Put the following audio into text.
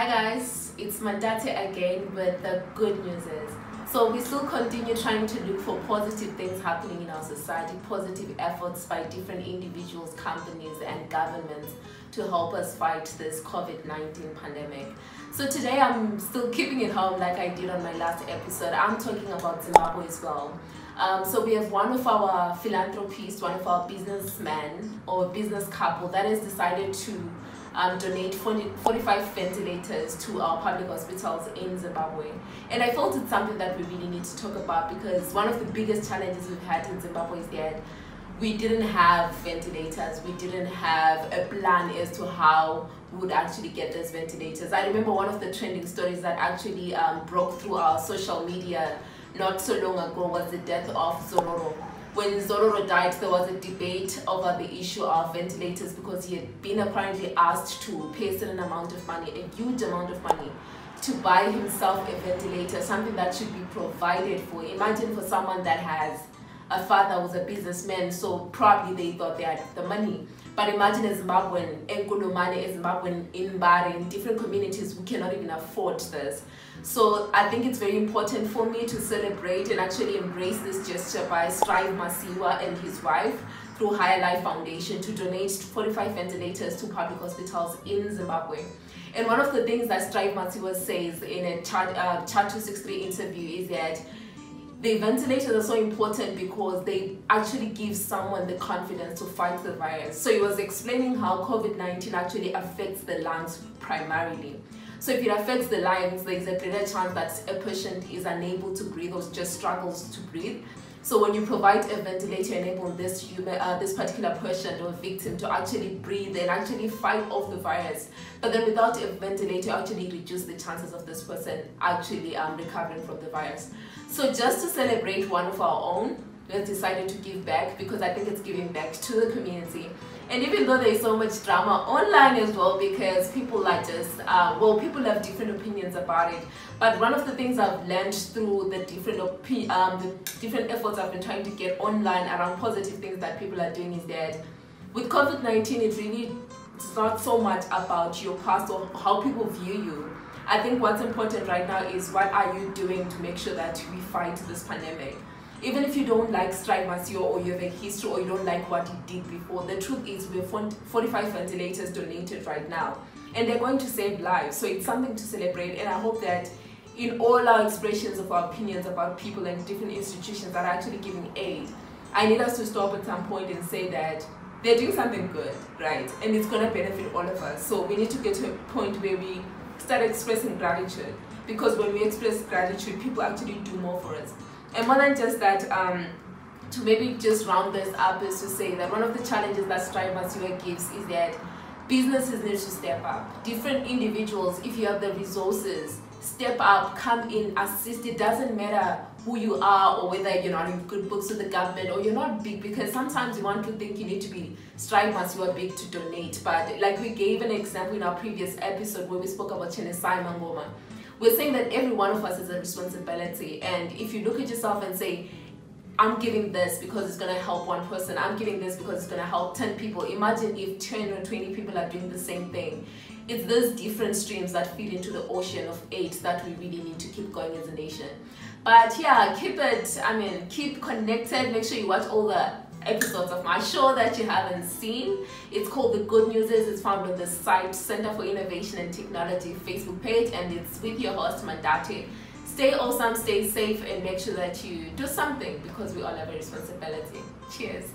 Hi guys, it's Mantate again with the good news is. So we still continue trying to look for positive things happening in our society, positive efforts by different individuals, companies and governments to help us fight this COVID-19 pandemic. So today I'm still keeping it home like I did on my last episode. I'm talking about Zimbabwe as well. So we have one of our philanthropists, one of our businessmen or business couple that has decided to donate 45 ventilators to our public hospitals in Zimbabwe. And I felt it's something that we really need to talk about because one of the biggest challenges we've had in Zimbabwe is that we didn't have ventilators. We didn't have a plan as to how we would actually get those ventilators. I remember one of the trending stories that actually broke through our social media not so long ago was the death of Zororo. When Zororo died, there was a debate over the issue of ventilators because he had been apparently asked to pay a certain amount of money, a huge amount of money, to buy himself a ventilator, something that should be provided for. Imagine for someone that has a father who's a businessman, so probably they thought they had the money. But imagine a Zimbabwean, Nkulumane, a Zimbabwean in Bari, in different communities who cannot even afford this. So I think it's very important for me to celebrate and actually embrace this gesture by Strive Masiwa and his wife through Higher Life Foundation to donate 45 ventilators to public hospitals in Zimbabwe. And one of the things that Strive Masiwa says in a Chart 263 interview is that the ventilators are so important because they actually give someone the confidence to fight the virus. So he was explaining how COVID-19 actually affects the lungs primarily. So if it affects the lungs, there's a greater chance that a patient is unable to breathe or just struggles to breathe. So when you provide a ventilator, enable this particular patient or victim to actually breathe and actually fight off the virus. But then without a ventilator, actually reduce the chances of this person actually recovering from the virus. So just to celebrate one of our own, we have decided to give back because I think it's giving back to the community. And even though there's so much drama online as well, because people are just, people have different opinions about it. But one of the things I've learned through the different efforts I've been trying to get online around positive things that people are doing is that with COVID-19, it's not so much about your past or how people view you. I think what's important right now is what are you doing to make sure that we fight this pandemic. Even if you don't like Strive Masiwa or you have a history or you don't like what he did before, the truth is we have 45 ventilators donated right now and they're going to save lives. So it's something to celebrate, and I hope that in all our expressions of our opinions about people and different institutions that are actually giving aid, I need us to stop at some point and say that they're doing something good, right? And it's going to benefit all of us. So we need to get to a point where we start expressing gratitude, because when we express gratitude, people actually do more for us. And more than just that, to maybe just round this up is to say that one of the challenges that Strive Masiwa gives is that businesses need to step up. Different individuals, if you have the resources, step up, come in, assist. It doesn't matter who you are or whether you're not in good books with the government or you're not big, because sometimes you want to think you need to be Strive Masiwa big to donate. But like we gave an example in our previous episode where we spoke about Chenesai Mangoma, we're saying that every one of us has a responsibility. And if you look at yourself and say, I'm giving this because it's going to help one person, I'm giving this because it's going to help 10 people. Imagine if 10 or 20 people are doing the same thing. It's those different streams that feed into the ocean of aid that we really need to keep going as a nation. But yeah, keep connected. Make sure you watch all the episodes of my show that you haven't seen. It's called The Good News Is. It's found on the site Center for Innovation and Technology Facebook page, and it's with your host Mantate. Stay awesome, stay safe, and make sure that you do something because we all have a responsibility. Cheers.